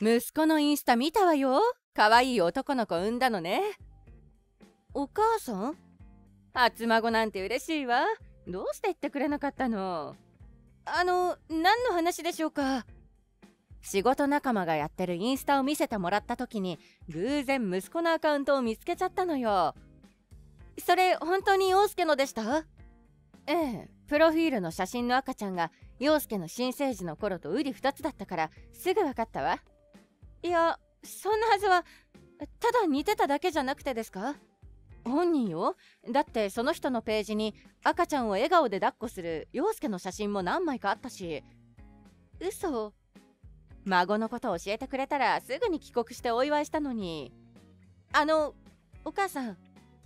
息子のインスタ見たわよ。可愛い男の子産んだのね。お母さん？初孫なんて嬉しいわ。どうして言ってくれなかったの？何の話でしょうか？仕事仲間がやってるインスタを見せてもらった時に偶然息子のアカウントを見つけちゃったのよ。それ本当に陽介のでした？ええ、プロフィールの写真の赤ちゃんが陽介の新生児の頃と瓜二つだったからすぐ分かったわ。いや、そんなはずは。ただ似てただけじゃなくてですか？本人よ。だってその人のページに赤ちゃんを笑顔で抱っこする陽介の写真も何枚かあったし。嘘。孫のことを教えてくれたらすぐに帰国してお祝いしたのに。お母さん。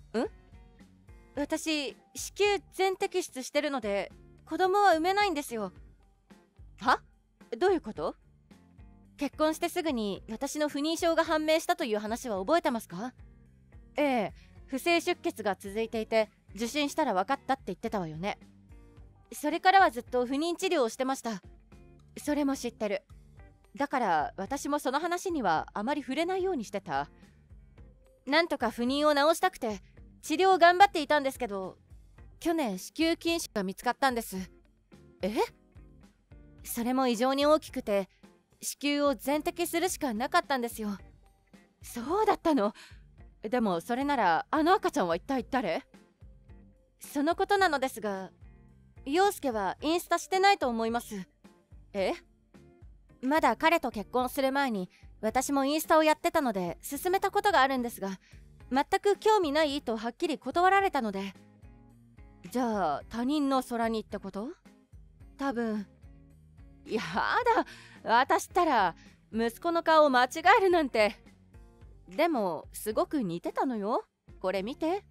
私子宮全摘出してるので子供は産めないんですよ。は？どういうこと？結婚してすぐに私の不妊症が判明したという話は覚えてますか？ええ、不正出血が続いていて受診したら分かったって言ってたわよね。それからはずっと不妊治療をしてました。それも知ってる。だから私もその話にはあまり触れないようにしてた。なんとか不妊を治したくて治療を頑張っていたんですけど、去年子宮筋腫が見つかったんです。え？それも異常に大きくて子宮を全摘するしかなかったんですよ。そうだったの？でもそれならあの赤ちゃんは一体誰？そのことなのですが、陽介はインスタしてないと思います。え？まだ彼と結婚する前に私もインスタをやってたので勧めたことがあるんですが、全く興味ないとはっきり断られたので。じゃあ他人の空にってこと？多分。やだ、私ったら息子の顔を間違えるなんて。でもすごく似てたのよ。これ見て。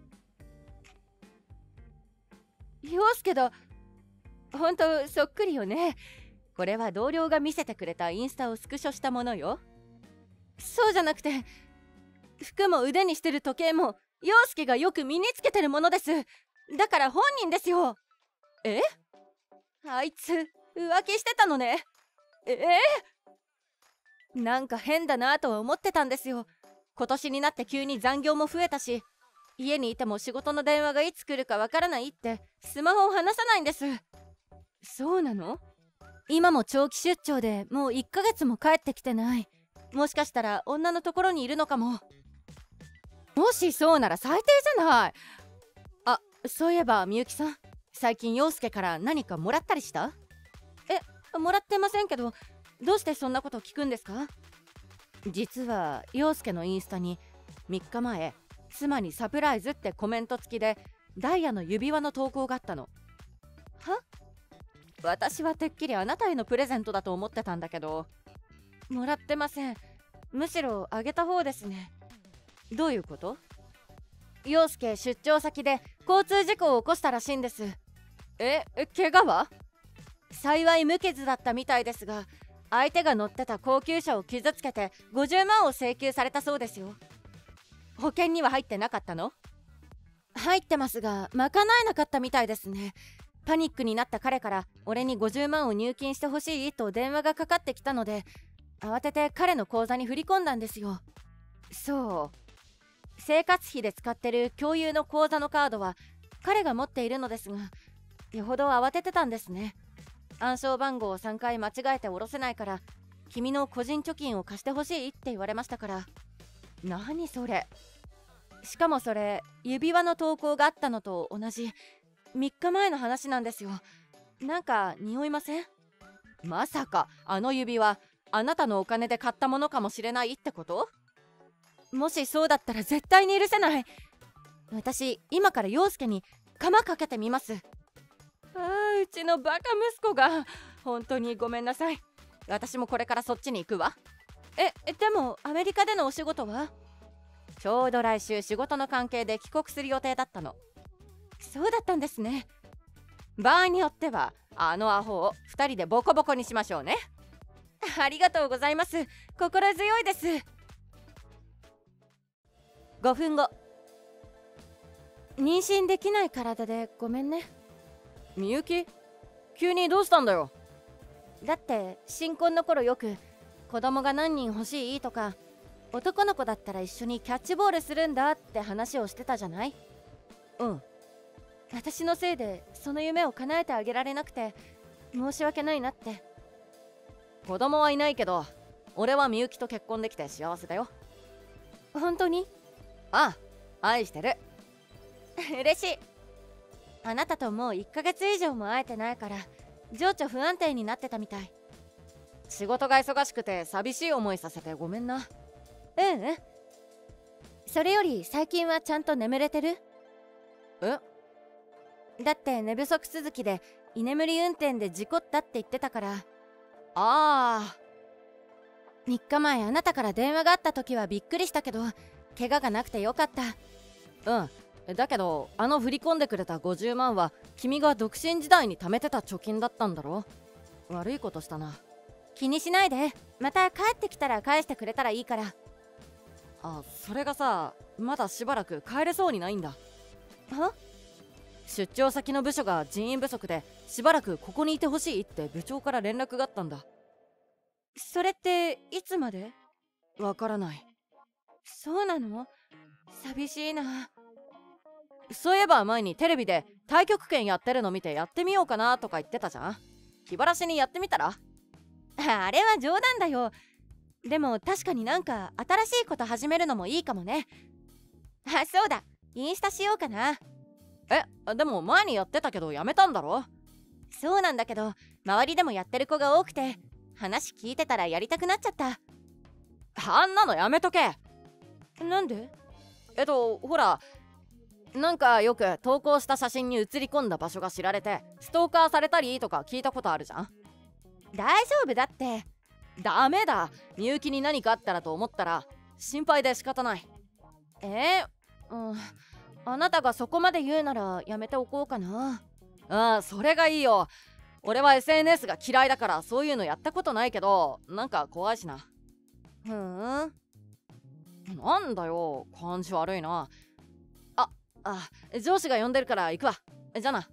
陽介だ。ほんとそっくりよね。これは同僚が見せてくれたインスタをスクショしたものよ。そうじゃなくて、服も腕にしてる時計も陽介がよく身につけてるものです。だから本人ですよ。え？あいつ浮気してたのね。なんか変だなとは思ってたんですよ。今年になって急に残業も増えたし、家にいても仕事の電話がいつ来るかわからないってスマホを離さないんです。そうなの？今も長期出張でもう1ヶ月も帰ってきてない。もしかしたら女のところにいるのかも。もしそうなら最低じゃない。あ、そういえばみゆきさん、最近陽介から何かもらったりした？もらってませんけど、どうしてそんなこと聞くんですか？実は陽介のインスタに3日前、妻にサプライズってコメント付きでダイヤの指輪の投稿があったの。は？私はてっきりあなたへのプレゼントだと思ってたんだけど。もらってません。むしろあげた方ですね。どういうこと？陽介出張先で交通事故を起こしたらしいんです。怪我は？幸い無傷だったみたいですが、相手が乗ってた高級車を傷つけて50万を請求されたそうですよ。保険には入ってなかったの？入ってますが賄えなかったみたいですね。パニックになった彼から俺に50万を入金してほしいと電話がかかってきたので、慌てて彼の口座に振り込んだんですよ。そう。生活費で使ってる共有の口座のカードは彼が持っているのですが、よほど慌ててたんですね。暗証番号を3回間違えて下ろせないから君の個人貯金を貸してほしいって言われましたから。何それ？しかもそれ指輪の投稿があったのと同じ3日前の話なんですよ。なんか匂いません？まさかあの指輪あなたのお金で買ったものかもしれないってこと？もしそうだったら絶対に許せない。私今から陽介に鎌かけてみます。うちのバカ息子が。本当にごめんなさい。私もこれからそっちに行くわ。でもアメリカでのお仕事は？ちょうど来週仕事の関係で帰国する予定だったの。そうだったんですね。場合によってはあのアホを2人でボコボコにしましょうね。ありがとうございます。心強いです。5分後。妊娠できない体でごめんね。みゆき、急にどうしたんだよ。だって新婚の頃よく子供が何人欲しいとか、男の子だったら一緒にキャッチボールするんだって話をしてたじゃない。うん。私のせいでその夢を叶えてあげられなくて申し訳ないなって。 子供はいないけど、俺はみゆきと結婚できて幸せだよ。 本当に？ ああ、愛してる。 嬉しい。あなたともう1ヶ月以上も会えてないから情緒不安定になってたみたい。 仕事が忙しくて寂しい思いさせてごめんな。 それより最近はちゃんと眠れてる？ え？ だって寝不足続きで居眠り運転で事故ったって言ってたから。 ああ。 3日前あなたから電話があった時はびっくりしたけど、怪我がなくてよかった。 だけど振り込んでくれた50万は君が独身時代に貯めてた貯金だったんだろ。悪いことしたな。 気にしないで、また帰ってきたら返してくれたらいいから。 それがさ、まだしばらく帰れそうにないんだ。 は？ 出張先の部署が人員不足でしばらくここにいてほしいって部長から連絡があったんだ。 それっていつまで？ わからない。 そうなの？寂しいな。 そういえば前にテレビで太極拳やってるの見てやってみようかなとか言ってたじゃん。気晴らしにやってみたら？ あれは冗談だよ。でも確かになんか新しいこと始めるのもいいかもね。そうだ、インスタしようかな。 でも前にやってたけどやめたんだろ？ そうなんだけど周りでもやってる子が多くて話聞いてたらやりたくなっちゃった。 あんなのやめとけ。 なんで？ ほら、なんかよく投稿した写真に写り込んだ場所が知られてストーカーされたりとか聞いたことあるじゃん。 大丈夫だって。 ダメだ、みゆきに何かあったらと思ったら心配で仕方ない。 あなたがそこまで言うならやめておこうかな。 それがいいよ。俺は SNS が嫌いだからそういうのやったことないけど、なんか怖いしな。なんだよ、感じ悪いな。上司が呼んでるから行くわ。じゃあな。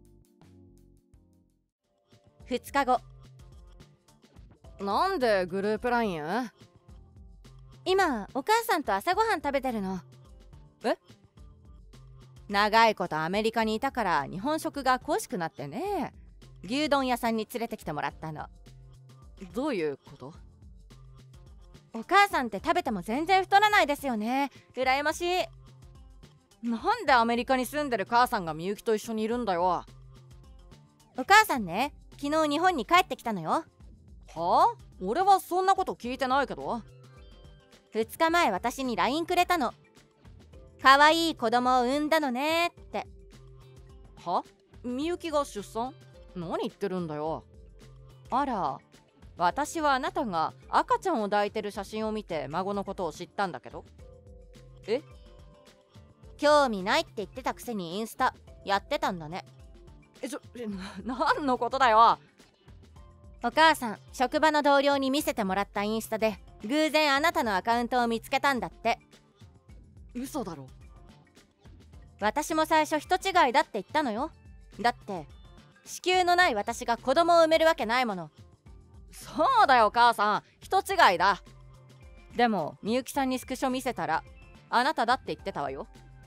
2日後。 なんでグループ LINE？ 今お母さんと朝ごはん食べてるの。長いことアメリカにいたから日本食が恋しくなってね、牛丼屋さんに連れてきてもらったの。 どういうこと？ お母さんって食べても全然太らないですよね。羨ましい。 なんでアメリカに住んでる母さんがみゆきと一緒にいるんだよ。 お母さんね、昨日日本に帰ってきたのよ。 はあ？俺はそんなこと聞いてないけど。 2日前私に LINE くれたの。可愛い子供を産んだのねって。 は？みゆきが出産？何言ってるんだよ。 あら、私はあなたが赤ちゃんを抱いてる写真を見て孫のことを知ったんだけど。興味ないって言ってたくせにインスタやってたんだね。 何のことだよ。 お母さん、職場の同僚に見せてもらったインスタで偶然あなたのアカウントを見つけたんだって。 嘘だろ。 私も最初人違いだって言ったのよ。だって子宮のない私が子供を産めるわけないもの。 そうだよ母さん、人違いだ。 でもみゆきさんにスクショ見せたらあなただって言ってたわよ。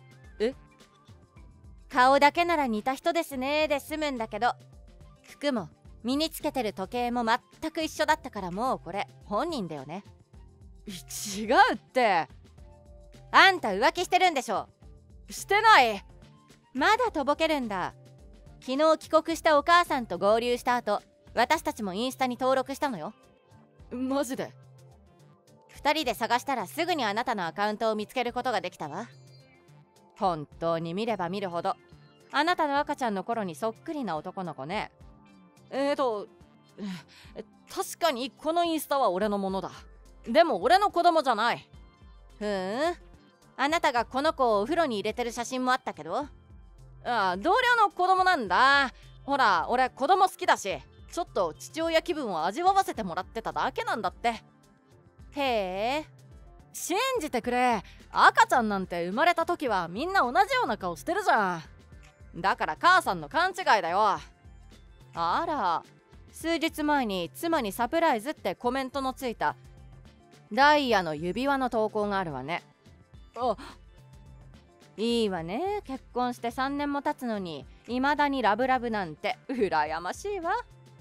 顔だけなら似た人ですねで済むんだけど、服も身につけてる時計も全く一緒だったから、もうこれ本人だよね。 違うって。 あんた浮気してるんでしょ。 してない。 まだとぼけるんだ。昨日帰国したお母さんと合流した後、私たちもインスタに登録したのよ。 マジで ？2人で探したらすぐにあなたのアカウントを見つけることができたわ。本当に見れば見るほどあなたの赤ちゃんの頃にそっくりな男の子ね。 確かにこのインスタは俺のものだ。でも俺の子供じゃない。 あなたがこの子をお風呂に入れてる写真もあったけど。 同僚の子供なんだ。ほら俺子供好きだし、ちょっと父親気分を味わわせてもらってただけなんだって。 へえ、 信じてくれ。赤ちゃんなんて生まれた時はみんな同じような顔してるじゃん。だから母さんの勘違いだよ。 あら、 数日前に妻にサプライズってコメントのついたダイヤの指輪の投稿があるわね。 あ、 いいわね。結婚して3年も経つのに未だにラブラブなんて羨ましいわ。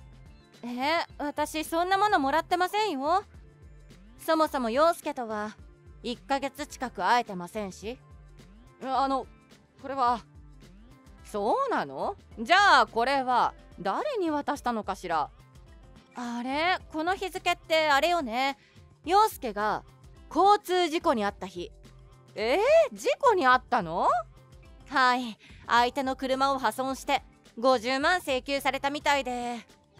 私そんなものもらってませんよ。そもそも陽介とは1ヶ月近く会えてませんし。 これは。 そうなの？じゃあこれは誰に渡したのかしら。あれ、この日付ってあれよね。陽介が交通事故に遭った日。事故に遭ったの？はい、相手の車を破損して50万請求されたみたいで。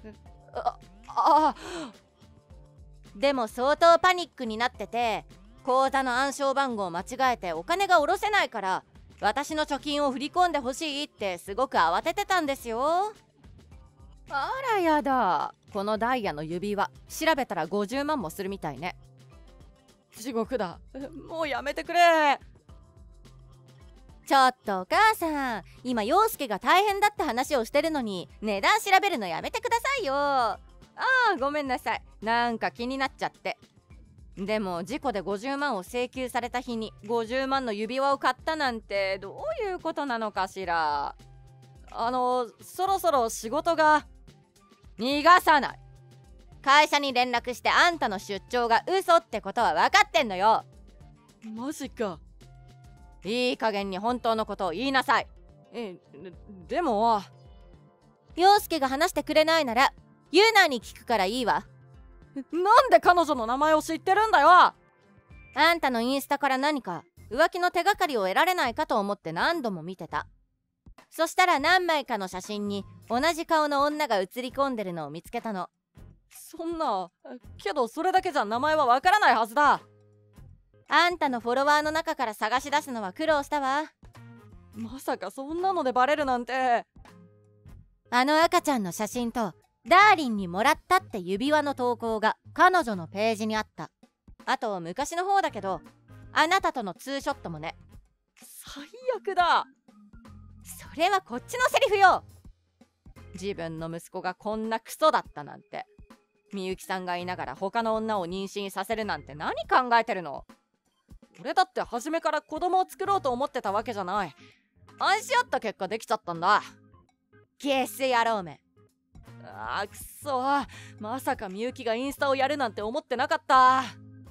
でも相当パニックになってて、口座の暗証番号を間違えてお金が下ろせないから私の貯金を振り込んでほしいってすごく慌ててたんですよ。あらやだ。このダイヤの指輪調べたら50万もするみたいね。 地獄だ。もうやめてくれ。 ちょっとお母さん、今陽介が大変だって話をしてるのに値段調べるのやめてくださいよ。ごめんなさい。なんか気になっちゃって。でも事故で50万を請求された日に50万の指輪を買ったなんてどういうことなのかしら。 そろそろ仕事が。 逃がさない。会社に連絡してあんたの出張が嘘ってことは分かってんのよ。 マジか。 いい加減に本当のことを言いなさい。 でも陽介が話してくれないならユーナに聞くからいいわ。 なんで彼女の名前を知ってるんだよ。 あんたのインスタから何か浮気の手がかりを得られないかと思って何度も見てた。そしたら何枚かの写真に同じ顔の女が写り込んでるのを見つけたの。 そんな、けどそれだけじゃ名前はわからないはずだ。 あんたのフォロワーの中から探し出すのは苦労したわ。 まさかそんなのでバレるなんて。 あの赤ちゃんの写真とダーリンにもらったって指輪の投稿が彼女のページにあった。あと昔の方だけどあなたとのツーショットもね。 最悪だ。 それはこっちのセリフよ。自分の息子がこんなクソだったなんて。みゆきさんがいながら他の女を妊娠させるなんて何考えてるの？ 俺だって初めから子供を作ろうと思ってたわけじゃない。愛し合った結果できちゃったんだ。 ゲス野郎め。 くそ。まさかみゆきがインスタをやるなんて思ってなかった。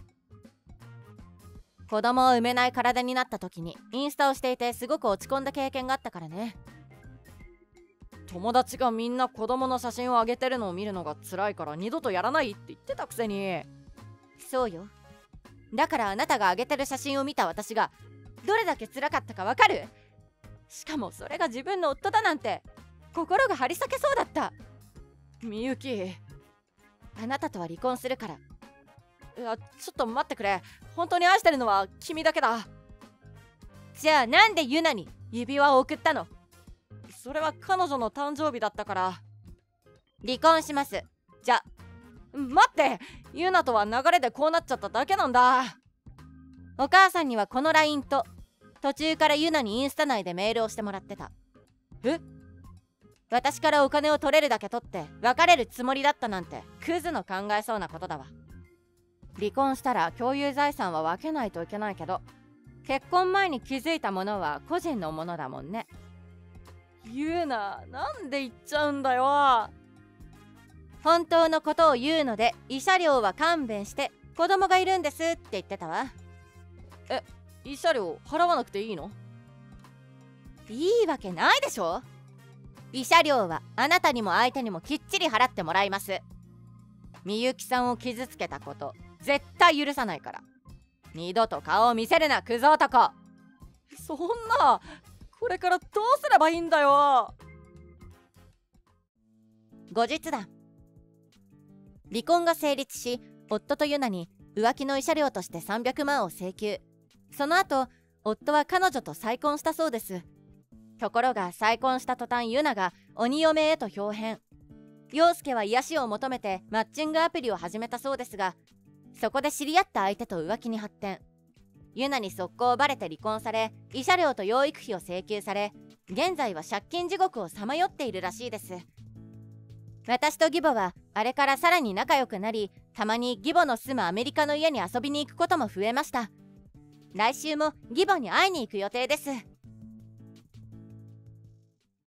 子供を産めない体になった時にインスタをしていてすごく落ち込んだ経験があったからね。 友達がみんな子供の写真を上げてるのを見るのが辛いから二度とやらないって言ってたくせに。 そうよ。だからあなたが上げてる写真を見た私がどれだけ辛かったかわかる？しかもそれが自分の夫だなんて心が張り裂けそうだった。 みゆき、 あなたとは離婚するから。 ちょっと待ってくれ。本当に愛してるのは君だけだ。 じゃあなんでユナに指輪を送ったの？ それは彼女の誕生日だったから。 離婚します。じゃ。 待って、ユナとは流れでこうなっちゃっただけなんだ。 お母さんにはこの LINE と途中からユナにインスタ内でメールをしてもらってた。私からお金を取れるだけ取って別れるつもりだったなんてクズの考えそうなことだわ。離婚したら共有財産は分けないといけないけど結婚前に気づいたものは個人のものだもんね。 言うな。なんで言っちゃうんだよ。 本当のことを言うので慰謝料は勘弁して子供がいるんですって言ってたわ。 慰謝料払わなくていいの？ いいわけないでしょ。慰謝料はあなたにも相手にもきっちり払ってもらいます。みゆきさんを傷つけたこと絶対許さないから。二度と顔を見せるなクズ男。 そんな、これからどうすればいいんだよ。 後日談。離婚が成立し夫とユナに浮気の慰謝料として300万を請求。その後夫は彼女と再婚したそうです。ところが再婚した途端ユナが鬼嫁へと表変。陽介は癒しを求めてマッチングアプリを始めたそうですがそこで知り合った相手と浮気に発展。ユナに速攻バレて離婚され慰謝料と養育費を請求され現在は借金地獄をさまよっているらしいです。 私と義母はあれからさらに仲良くなり、たまに義母の住むアメリカの家に遊びに行くことも増えました。来週も義母に会いに行く予定です。